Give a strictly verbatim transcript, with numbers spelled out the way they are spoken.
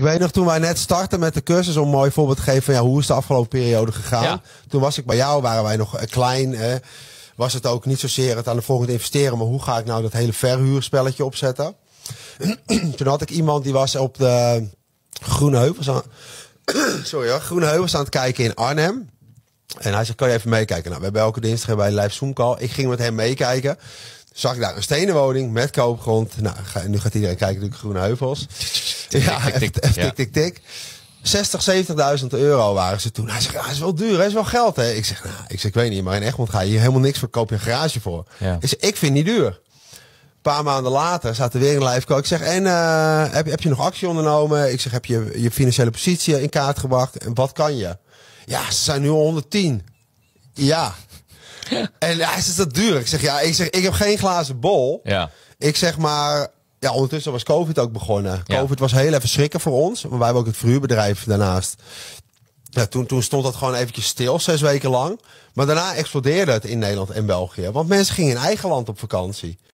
weet nog, toen wij net startten met de cursus, om een mooi voorbeeld te geven van ja, hoe is de afgelopen periode gegaan. Ja. Toen was ik bij jou, waren wij nog klein. Eh, was het ook niet zozeer het aan de volgende investeren, maar hoe ga ik nou dat hele verhuurspelletje opzetten. Toen had ik iemand die was op de Groene Heuvels aan, sorry hoor, Groene Heuvels aan het kijken in Arnhem. En hij zei, kan je even meekijken? Nou, we hebben elke dinsdag bij Live Zoom-call. Ik ging met hem meekijken. Zag ik daar een stenen woning met koopgrond. Nou, nu gaat iedereen kijken naar de Groene Heuvels. Ja, tik, tik, tik, tik, tik, tik. zestig, zeventigduizend euro waren ze toen. Hij zegt, ja, dat is wel duur, dat is wel geld. Hè? Ik zeg, nou, ik zeg, ik weet niet, maar in Egmond ga je hier helemaal niks voor, koop je een garage voor. Ja. Ik zeg, ik vind het niet duur. Een paar maanden later zaten we weer in live call. Ik zeg, en uh, heb, heb je nog actie ondernomen? Ik zeg, heb je je financiële positie in kaart gebracht? En wat kan je? Ja, ze zijn nu al honderdtien. Ja. En hij zegt, dat duur? Ik zeg, ja, ik zeg, ik heb geen glazen bol. Ja. Ik zeg maar, ja, ondertussen was COVID ook begonnen. Ja. COVID was heel even schrikken voor ons. Maar wij hebben ook het verhuurbedrijf daarnaast. Ja, toen, toen stond dat gewoon eventjes stil, zes weken lang. Maar daarna explodeerde het in Nederland en België. Want mensen gingen in eigen land op vakantie.